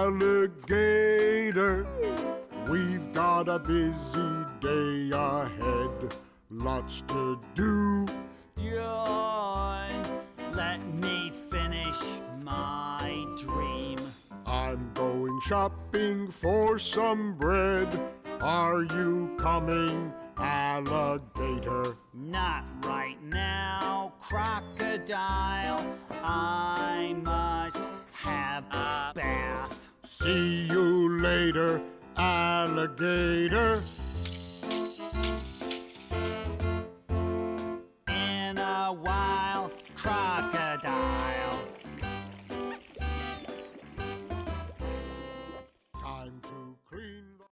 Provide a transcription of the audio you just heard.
Alligator, we've got a busy day ahead. Lots to do. Yawn. Let me finish my dream. I'm going shopping for some bread. Are you coming, Alligator? Not right now, crocodile. I must have a bath. See you later, Alligator.